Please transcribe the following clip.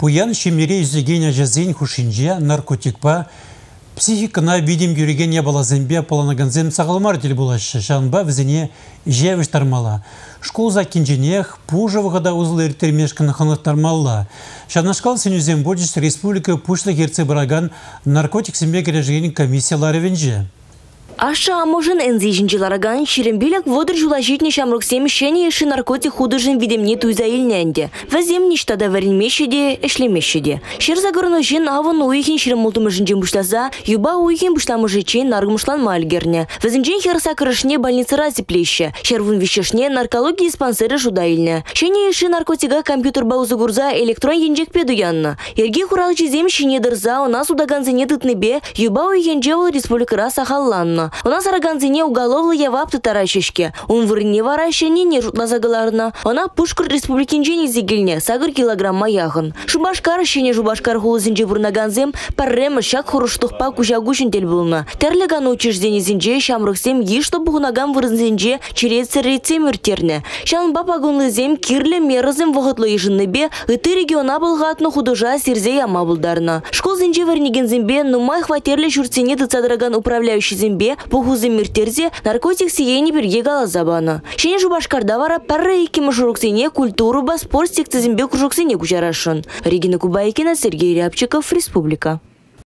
Пуян шемере үзеген ажазен хушинже наркотикпа психикана видим юреген ябалазембе поланаганзем сағылмар дел булашы жанба візіне жевіш тармала. Школ закинженех пужавығада узылы ертермешкіні ханықтармалла. Шанашкал сенюзем бодиш республика пушла герце бараган наркотик сембе кережген комиссиялары венже. Аша аможен энзижинчилараган ширембилек водыр жулажитне шамруксем шене еши наркотик художен видемне туйза илненде. Вазем ништада варенмешеде, эшлемешеде. Шерзагорно жен аван уйхин ширемултумыжинчен бушлаза, юба уйхин бушламыжичен наргмушлан мальгерне. Вазенчен херса крышне больницара теплеще. Шервун вещешне наркологии диспансеры жуда илне. Шене еши наркотига компьютер баузагурза электрон енжек педуянна. Ерги хуралчи зем шине дырза у нас удаганзене тытнебе, юба уйхин джевал республикара сахалланна. У нас араганзине уголовлы явапты таращишке. Он вырне варащане не жутла загаларна. Она пушкар республикинжене зигильне, сагыр килограмма яхын. Шубашкар щене жубашкар хулызинже бурнаганзем, паррема шак хуруштухпа кужагушин тельбулна. Терлеган учреждение зинже, шамрухсем ешто бугунаган вырнзинже, через церейцем үртерне. Шан бапагунлызем кирле мерзем воготло ежиннебе, ыты региона булгатно художа сирзе яма булдарна. Школ зинже вернигензембе, нумай хватерле журцине тыцадраган управляющий зембе, пухузы миртерзе наркотик сиени берге галазабана. Шене жубашкарда вара парра икки мажуруксене культуру ба спорт секцизембе кружуксене кучарашын. Регина Кубайкина, Сергей Рябчиков, Республика.